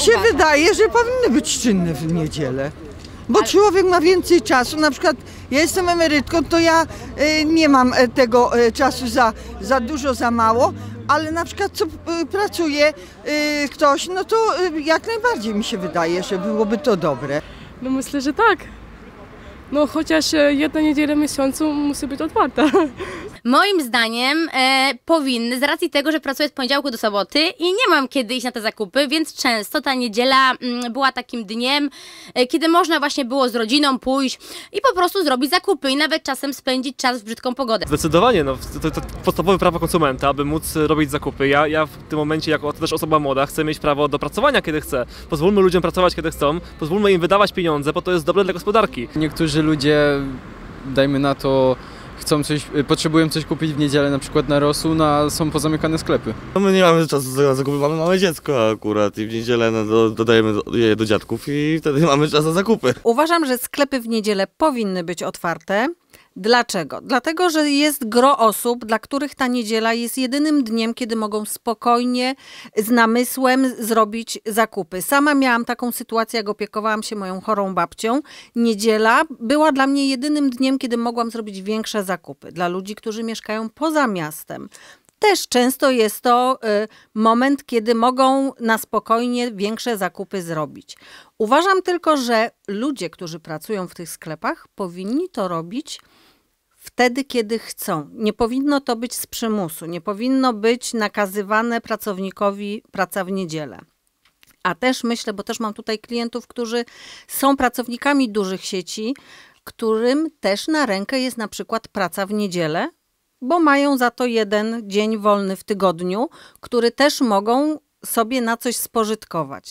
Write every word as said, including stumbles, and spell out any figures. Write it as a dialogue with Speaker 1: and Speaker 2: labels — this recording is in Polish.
Speaker 1: się
Speaker 2: uważa?
Speaker 1: wydaje, że powinny być czynne w niedzielę. Bo
Speaker 2: Ale-
Speaker 1: człowiek ma więcej czasu, na przykład ja jestem emerytką, to ja y, nie mam e, tego y, czasu za, za dużo, za mało, ale na przykład co y, pracuje y, ktoś, no to y, jak najbardziej mi się wydaje, że byłoby to dobre.
Speaker 3: No myślę, że tak. No chociaż e, jedna niedziela w miesiącu musi być otwarta.
Speaker 2: Moim zdaniem e, powinny, z racji tego, że pracuję od poniedziałku do soboty i nie mam kiedy iść na te zakupy, więc często ta niedziela mm, była takim dniem, e, kiedy można właśnie było z rodziną pójść i po prostu zrobić zakupy i nawet czasem spędzić czas w brzydką pogodę.
Speaker 4: Zdecydowanie, no, to, to podstawowe prawo konsumenta, aby móc robić zakupy. Ja, ja w tym momencie, jako też osoba młoda, chcę mieć prawo do pracowania, kiedy chcę. Pozwólmy ludziom pracować, kiedy chcą, pozwólmy im wydawać pieniądze, bo to jest dobre dla gospodarki.
Speaker 5: Niektórzy ludzie, dajmy na to, chcą coś, potrzebują coś kupić w niedzielę, na przykład na rosół, no, a są pozamykane sklepy.
Speaker 6: No my nie mamy czasu na zakupy, mamy małe dziecko akurat i w niedzielę no, do, dodajemy je do dziadków i wtedy mamy czas na zakupy.
Speaker 7: Uważam, że sklepy w niedzielę powinny być otwarte. Dlaczego? Dlatego, że jest gro osób, dla których ta niedziela jest jedynym dniem, kiedy mogą spokojnie, z namysłem zrobić zakupy. Sama miałam taką sytuację, jak opiekowałam się moją chorą babcią. Niedziela była dla mnie jedynym dniem, kiedy mogłam zrobić większe zakupy. Dla ludzi, którzy mieszkają poza miastem. Też często jest to y, moment, kiedy mogą na spokojnie większe zakupy zrobić. Uważam tylko, że ludzie, którzy pracują w tych sklepach, powinni to robić wtedy, kiedy chcą. Nie powinno to być z przymusu, nie powinno być nakazywane pracownikowi praca w niedzielę. A też myślę, bo też mam tutaj klientów, którzy są pracownikami dużych sieci, którym też na rękę jest na przykład praca w niedzielę, bo mają za to jeden dzień wolny w tygodniu, który też mogą sobie na coś spożytkować.